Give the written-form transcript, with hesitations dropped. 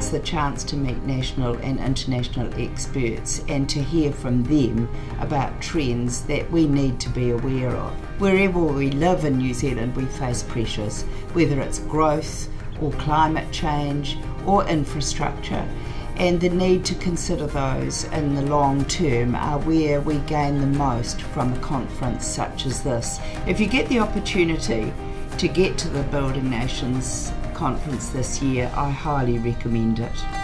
it's the chance to meet national and international experts and to hear from them about trends that we need to be aware of. Wherever we live in New Zealand, we face pressures, whether it's growth or climate change or infrastructure, and the need to consider those in the long term are where we gain the most from a conference such as this. If you get the opportunity to get to the Building Nations conference this year, I highly recommend it.